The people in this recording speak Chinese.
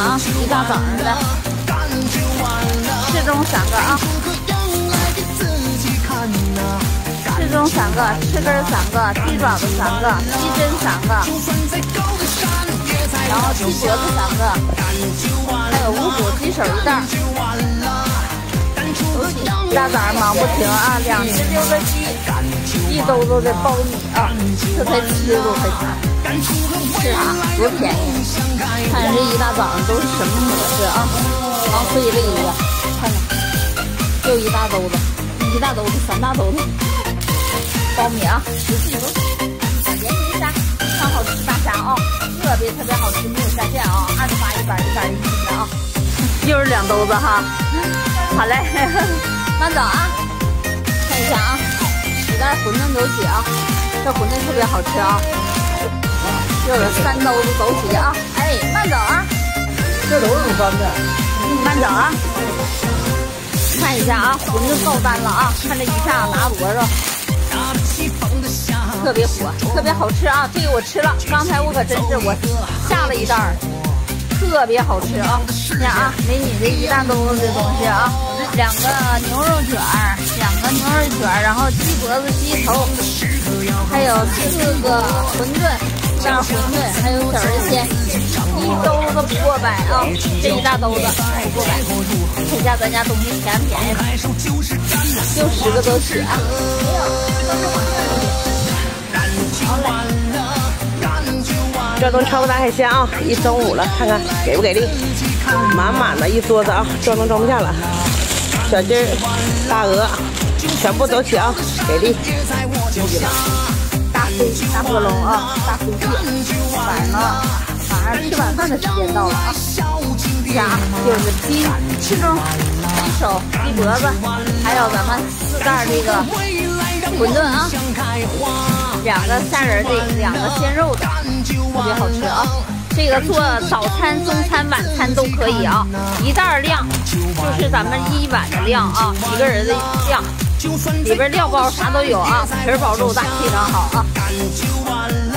啊，一大早上的，适中3个啊，适中3个，翅根3个，鸡爪子3个，鸡胗3个，然后鸡脖子3个，还有五谷鸡手1袋。一大早上忙不停啊，2只溜子鸡，1兜子的苞米啊，这才70多块钱，是啊，多便宜！看这一大早上都是什么模式啊？忙飞了一个，看看，又一大兜子，1大兜子3大兜子苞米啊，10几都联系一下，超好吃大虾啊，特别好吃，没有下线啊，28一板1板1斤的啊，又是2兜子哈。好嘞，慢走啊！看一下啊，10袋馄饨枸杞啊，这馄饨特别好吃啊！又有3兜子枸杞啊！哎，慢走啊！ 这都是你翻的。 慢走啊！看一下啊，馄饨爆单了啊！看这一下拿多少，特别火，特别好吃啊！这个我吃了，刚才我可真是我下了1袋儿。特别好吃啊！看啊，美女这一大兜子的东西啊，2个牛肉卷儿，2个牛肉卷儿，然后鸡脖子、鸡头，还有4个馄饨，袋馄饨，还有小人鲜，1兜子不过百啊！这一大兜子不过百，这下咱家东西便宜，就10个枸杞啊！好嘞。 这都超大海鲜啊！一中午了，看看给不给力？满满的一桌子啊，装都装不下了。小鸡儿、大鹅，全部枸杞啊，给力！ 大飞、大火龙啊，大飞蟹，晚上吃晚饭的时间到了啊！虾就是鸡翅中、鸡手、鸡脖子，还有咱们4袋这个馄饨啊，2个虾仁的，2个鲜肉的。特别好吃啊！这个做早餐、中餐、晚餐都可以啊。1袋量就是咱们1碗的量啊，1个人的量，里边料包啥都有啊，皮包肉大，非常好啊。